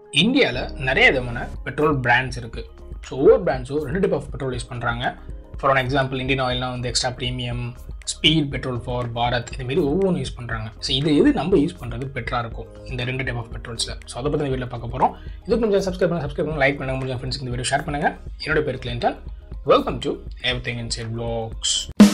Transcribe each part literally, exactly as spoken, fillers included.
இந்தியாவில் நிறைய விதமான பெட்ரோல் பிராண்ட்ஸ் இருக்குது. ஸோ ஒவ்வொரு பிராண்ட்ஸும் ரெண்டு டைப் ஆஃப் பெட்ரோல் யூஸ் பண்ணுறாங்க. ஃபார் ஒன் எக்ஸாம்பிள் இந்தியன் ஆயில்னால் வந்து extra premium, speed petrol for Bharat, இதுமாரி ஒவ்வொன்றும் யூஸ் பண்ணுறாங்க. ஸோ இது எது நம்ம யூஸ் பண்ணுறது பெட்டராக இருக்கும் இந்த ரெண்டு டைப் ஆஃப் பெட்ரோல்ஸில். ஸோ அதை பற்றி வீட்டில் பார்க்க போகிறோம். இதுக்கு கொஞ்சம் சப்ஸ்கிரைப் பண்ணி சப்ஸ்கிரைப் பண்ணி லைக் பண்ணுங்கள், முடிஞ்ச ஃப்ரெண்ட்ஸ்க்கு இந்த வீடியோ ஷேர் பண்ணுங்கள். என்னோட பேர் Clinton. Welcome to everything inside vlogs.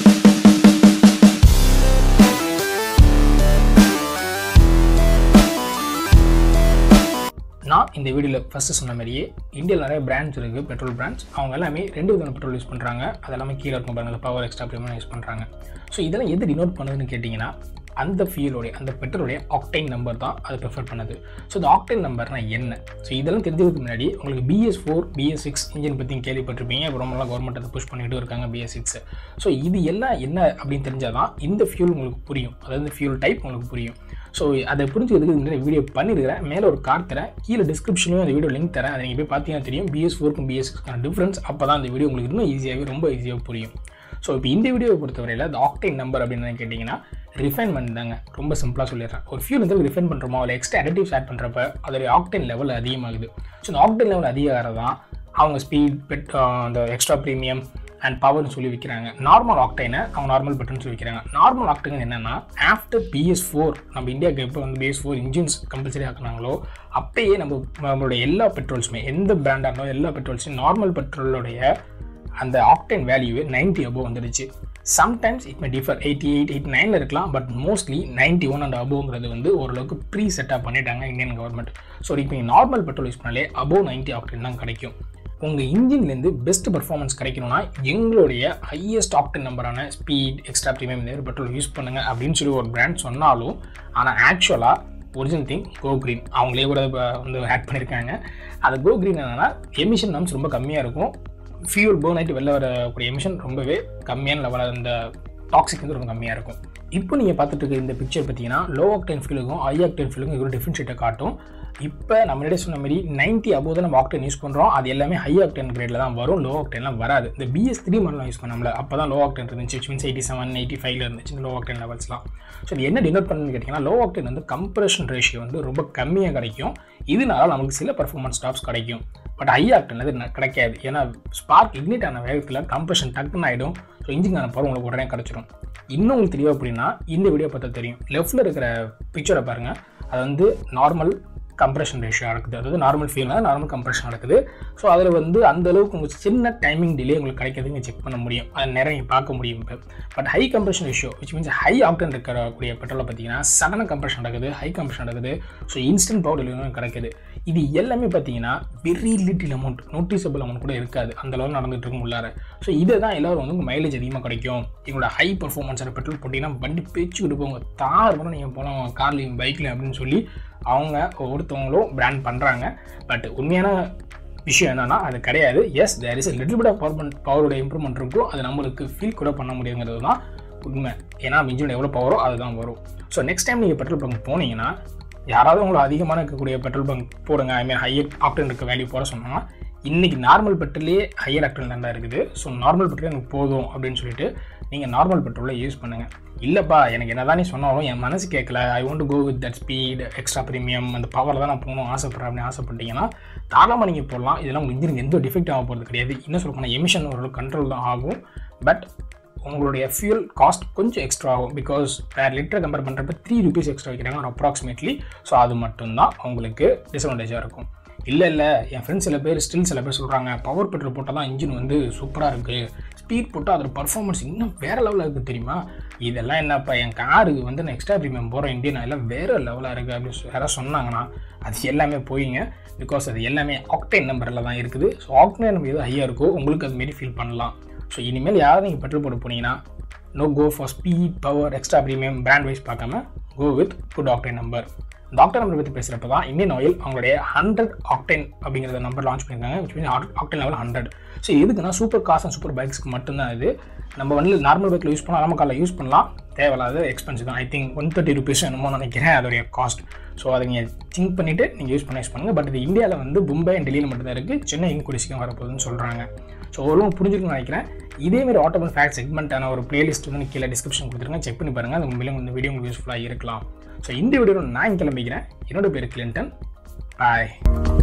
நான் இந்த வீடியோவில் ஃபஸ்ட்டு சொன்ன மாதிரியே இந்தியாவில் நிறைய பிராண்ட்ஸ் இருக்குது, பெட்ரோல் பிராண்ட்ஸ். அவங்க எல்லாமே ரெண்டு விதமான பெட்ரோல் யூஸ் பண்ணுறாங்க. அது எல்லாமே கீழே இருக்கும் பாருங்கள், பவர், எக்ஸ்ட்ரா ப்ரீமியம் யூஸ் பண்ணுறாங்க. ஸோ இதெல்லாம் எது டினோட் பண்ணுதுன்னு கேட்டிங்கன்னா, அந்த ஃபியூலோடைய அந்த பெட்ரோலுடைய ஆக்டைன் நம்பர் தான் அது ப்ரிஃபர் பண்ணுது. ஸோ இந்த ஆக்டைன் நம்பர்னால் என்ன? ஸோ இதெல்லாம் தெரிஞ்சதுக்கு முன்னாடி உங்களுக்கு BS four BS six engine பற்றி கேள்விப்பட்டிருப்பீங்க. இப்போ ரொம்பலாம் கவர்மெண்ட் அதை புஷ் பண்ணிகிட்டு இருக்காங்க பிஎஸ் சிக்ஸ். ஸோ இது எல்லாம் என்ன அப்படின்னு தெரிஞ்சால் தான் இந்த ஃபியூல் உங்களுக்கு புரியும், அதாவது ஃபியூல் டைப் உங்களுக்கு புரியும். ஸோ அதை புரிஞ்சுக்கிறதுக்கு இந்த வீடியோ பண்ணியிருக்கிறேன். மேலே ஒரு கார்டு தரேன், கீழே டிஸ்கிரிப்ஷன்லையும் அந்த வீடியோ லிங்க் தரேன். அதை நீங்கள் போய் பார்த்தீங்கன்னா தெரியும் பிஎஸ் ஃபோருக்கும் பிஎஸ் சிக்ஸ்க்கான டிஃப்ரென்ஸ். அப்போ தான் அந்த வீடியோ உங்களுக்கு இன்னும் ஈஸியாகவே ரொம்ப ஈஸியாக புரியும். ஸோ இப்போ இந்த வீடியோவை பொறுத்தவரையில் அந்த ஆக்டைன் நம்பர் அப்படின்னு கேட்டிங்கன்னா ரிஃபைன்மெண்ட் தாங்க. ரொம்ப சிம்பிளாக சொல்லிடுறேன். ஒரு ஃபியூல் வந்து ரிஃபைன் பண்ணுறோமோ, அதில் எக்ஸ்ட்ரா அடிட்டிவ்ஸ் ஆட் பண்ணுறப்ப அதோடைய ஆக்டைன் லெவல் அதிகமாகுது. ஸோ இந்த ஆக்டைன் லெவல் அதிகமாக தான் அவங்க ஸ்பீட் பெட் அந்த எக்ஸ்ட்ரா ப்ரீமியம் அண்ட் பவர்னு சொல்லி விற்கிறாங்க. நார்மல் ஆக்டைனை அவங்க நார்மல் பெட்ரோல்னு சொல்லி விற்கிறாங்க. நார்மல் ஆக்டைன் என்னென்னா, ஆஃப்டர் பிஎஸ் ஃபோர் நம்ம இந்தியாவுக்கு எப்போ வந்து பிஎஸ் ஃபோர் இன்ஜின்ஸ் கம்பல்சரி ஆக்குனாங்களோ அப்பயே நம்ம நம்மளுடைய எல்லா பெட்ரோல்ஸுமே, எந்த பிராண்டாக இருந்தாலும் எல்லா பெட்ரோல்ஸும் நார்மல் பெட்ரோலுடைய அந்த ஆக்டைன் வேல்யூவே நைன்ட்டி அபோவ் வந்துடுச்சு. Sometimes it may differ eighty eight eighty நைனில் இருக்கலாம், but mostly ninety one and அபோங்கிறது வந்து ஓரளவுக்கு ப்ரீ செட்டாக பண்ணிட்டாங்க இந்தியன் கவர்மெண்ட். ஸோ இப்போ நீங்கள் நார்மல் பெட்ரோல் யூஸ் பண்ணாலே அபோவ் நைன்ட்டி ஆக்டைன் தான் கிடைக்கும். உங்கள் இன்ஜின்லேருந்து பெஸ்ட் பர்ஃபார்மன்ஸ் கிடைக்கணும்னா எங்களுடைய ஹையஸ்ட் ஆக்டைன் நம்பரான ஸ்பீட், எக்ஸ்ட்ரா ப்ரீமியம் இந்த பெட்ரோல் யூஸ் பண்ணுங்கள் அப்படின்னு சொல்லி ஒரு பிராண்ட் சொன்னாலும், ஆனால் ஆக்சுவலாக ஒரிஜினல் திங் கோ க்ரீன் அவங்களே கூட வந்து ஆட் பண்ணியிருக்காங்க. அது கோ க்ரீன் என்னென்னா எமிஷன் நம்ஸ் ரொம்ப கம்மியாக இருக்கும். ஃபியூல் பர்ன் ஆகிட்டு வெளில வரக்கூடிய எமிஷன் ரொம்பவே கம்மியான லெவலில், அந்த டாக்ஸிக் வந்து ரொம்ப கம்மியாக இருக்கும். இப்போ நீங்கள் பார்த்துட்டு இருக்க இந்த பிக்சர் பார்த்தீங்கன்னா லோ ஆக்டைன் ஃபியூலுக்கும் ஹை ஆக்டைன் ஃபியூலுக்கும் இது ஒரு டிஃப்ரென்ஷியேட்டை காட்டும். இப்போ நம்மளே சொன்ன மாதிரி நைன்ட்டி அபோவ் தான் நம்ம ஆக்டைன் யூஸ் பண்ணுறோம். அது எல்லாமே ஹை ஆக்டைன் கிரேடில் தான் வரும், லோ ஆக்டைன்லாம் வராது. இந்த பிஎஸ் த்ரீ மாடலாம் யூஸ் பண்ணோம்ல, அப்போ தான் லோ ஆக்டைன் இருந்துச்சு. Which means eighty seven eighty ஃபைவ்ல இருந்துச்சு இந்த லோ ஆக்டைன் லெவல்ஸ்லாம். ஸோ இது என்ன டினோட் பண்ணுன்னு கேட்டிங்கன்னா, லோ ஆக்டைன் வந்து கம்ப்ரெஷன் ரேஷியோ வந்து ரொம்ப கம்மியாக கிடைக்கும். இதனால நமக்கு சில பர்ஃபார்மன்ஸ் ஸ்டாப்ஸ் கிடைக்கும். பட் ஹை ஆக்டைன் அது கிடைக்காது. ஏன்னா ஸ்பார்க் இக்னிட் ஆன வேகத்தில் கம்ப்ரெஷன் டக்குன்னு ஆகிடும். ஸோ இன்ஜின் பவர் உங்களுக்கு உடனே கிடச்சிடும். இன்னும் உங்களுக்கு தெரியவா அப்படின்னா இந்த வீடியோ பார்த்தா தெரியும். லெஃப்ட்டில் இருக்கிற பிக்சரை பாருங்கள், அது வந்து நார்மல் கம்ப்ரெஷன் ரேஷியோ நடக்குது, அதாவது நார்மல் ஃபியூல்னா நார்மல் கம்ப்ரெஷன் நடக்குது. ஸோ அதில் வந்து அந்த அளவுக்கு உங்களுக்கு சின்ன டைமிங் டிலே உங்களுக்கு கிடைக்கிறதுக்கு நீங்கள் செக் பண்ண முடியும், அதை நிறைய பார்க்க முடியும். இப்போ but high compression ratio which means high octane இருக்கக்கூடிய பெட்ரோலை பார்த்தீங்கன்னா சடனாக கம்ப்ரெஷன் நடக்குது, ஹை கம்ப்ரெஷன் நடக்குது. ஸோ இன்ஸ்டன்ட் பவர் டெலிவரி கிடைக்குது. இது எல்லாமே பார்த்தீங்கன்னா very little amount, noticeable amount கூட இருக்காது, அந்த அளவு நடந்துகிட்டு இருக்கும் உள்ளார. ஸோ இதை தான் எல்லோரும் வந்து உங்கள் மைலேஜ் அதிகமாக கிடைக்கும், எங்களோட ஹை பர்ஃபார்மன்ஸான பெட்ரோல் போட்டிங்கன்னா வண்டி பேச்சு கொடுப்போங்க, தார் கூட நீங்கள் போகலாம் கார்லையும் பைக்லையும் அப்படின்னு சொல்லி அவங்க ஒவ்வொருத்தவங்களும் பிராண்ட் பண்ணுறாங்க. பட் உண்மையான விஷயம் என்னென்னா அது கிடையாது. Yes, there is a little bit of power பவரோட இம்ப்ரூவ்மெண்ட் இருக்கும். அது நம்மளுக்கு ஃபீல் கூட பண்ண முடியுங்கிறது தான் உண்மை. ஏன்னா இன்ஜின் எவ்வளோ பவரோ அதுதான் வரும். ஸோ நெக்ஸ்ட் டைம் நீங்கள் பெட்ரோல் பங்க் போனீங்கன்னா யாராவது உங்களுக்கு அதிகமான இருக்கக்கூடிய பெட்ரோல் பங்க் போடுங்க, ஐ மீன் ஹையர் ஆக்டன் இருக்க வேல்யூ போட சொன்னாங்கன்னா, இன்றைக்கி நார்மல் பெட்ரோலே ஹையர் ஆக்டன் தான் இருக்குது. ஸோ நார்மல் பெட்ரோல் எனக்கு போதும் அப்படின்னு சொல்லிட்டு நீங்கள் நார்மல் பெட்ரோலை யூஸ் பண்ணுங்கள். இல்லைப்பா எனக்கு என்ன தான் நீ சொன்னாலும் என் மனசு கேட்கல, I want to go with that speed, extra premium, அந்த பவரில் தான் நான் போகணும் ஆசைப்பட்றேன் அப்படின்னு ஆசைப்பட்டீங்கன்னா தாராளமாக நீங்கள் போடலாம். இதெல்லாம் உங்கள் இன்ஜினுக்கு எந்த டிஃபெக்ட் ஆக போகிறது கிடையாது. இன்னும் சொல்ல போனால் எமிஷன் ஒரு கண்ட்ரோல் தான் ஆகும். பட் உங்களுடைய ஃபியூல் காஸ்ட் கொஞ்சம் எக்ஸ்ட்ரா ஆகும். பிகாஸ் வேறு லிட்டரை கம்பேர் பண்ணுறப்ப த்ரீ ருபீஸ் எக்ஸ்ட்ரா வைக்கிறாங்க ஒரு அப்ராக்சிமேட்லி. ஸோ அது மட்டும்தான் உங்களுக்கு டிஸ்அட்வான்டேஜாக இருக்கும். இல்லை இல்லை என் ஃப்ரெண்ட்ஸ் சில பேர் ஸ்டில் சில பேர் சொல்கிறாங்க பவர் பெட்ரோல் போட்டால் தான் இன்ஜின் வந்து சூப்பராக இருக்குது, ஸ்பீட் போட்டால் அதோட பர்ஃபார்மன்ஸ் இன்னும் வேறு லெவலில் இருக்குது தெரியுமா. இதெல்லாம் என்னப்பா என் காருக்கு வந்து நான் எக்ஸ்ட்ரா ப்ரீமியம் போகிறேன் இந்தியன் எல்லாம் வேறு லெவலாக இருக்குது அப்படின்னு யாராவது சொன்னாங்கன்னா அது எல்லாமே போயிங்க. பிகாஸ் அது எல்லாமே ஆக்டைன் நம்பரில் தான் இருக்குது. ஸோ ஆக்டைன் நம்பர் எது ஹையாக இருக்கோ உங்களுக்கு அதுமாரி ஃபீல் பண்ணலாம். ஸோ இனிமேல் யாராவது நீங்கள் பெட்ரோல் போட்டு போனீங்கன்னா no go for speed, power, extra premium brand wise பார்க்காம go with good octane number. இந்த ஆக்டைன் நம்பர் பற்றி பேசுகிறப்ப தான் இந்தியன் ஆயில் அவங்களுடைய ஹண்ட்ரட் ஆக்டைன் அப்படிங்கிற நம்பர் லான்ச் பண்ணியிருக்காங்க. Which means octane level hundred. So எதுக்குன்னா சூப்பர் கார்ஸ் அண்ட் சூப்பர் பைக்ஸ்க்கு மட்டும்தான் இது. நம்ம வந்து நார்மல் பைக்கில் யூஸ் பண்ணலாம், நார்மல் காரில் யூஸ் பண்ணலாம், தேவையில்லாத எக்ஸ்பென்சிவ் தான். I think one thirty rupees என்னமோ நினைக்கிறேன் அதோடைய காஸ்ட். ஸோ அதை நீங்கள் திங்க் பண்ணிவிட்டு நீங்கள் யூஸ் பண்ண யூஸ் பண்ணுங்கள். பட் இது இந்தியாவில் வந்து மும்பை அண்ட் டெல்லியில் மட்டும்தான் இருக்குது, சென்னை இன்னும் கூடிய சீக்கிரம் வரப்போகுதுன்னு சொல்கிறாங்க. ஸோ ஒருவங்க புரிஞ்சுக்கணும்னு நினைக்கிறேன். இதேமாதிரி ஆட்டோமொபைல் ஃபேக்ட் செக்மெண்ட்டான ஒரு பிளேலிஸ்ட் வந்து கீழே டிஸ்கிரிப்ஷன் கொடுத்துருங்க, செக் பண்ணி பாருங்கள். அது உண்மையிலே இந்த வீடியோ உங்களுக்கு யூஸ்ஃபுல்லாக இருக்கலாம். ஸோ இந்த வீடியோவில் நான் கிளம்பிக்கிறேன். என்னோட பேர் கிளின்டன். பாய்.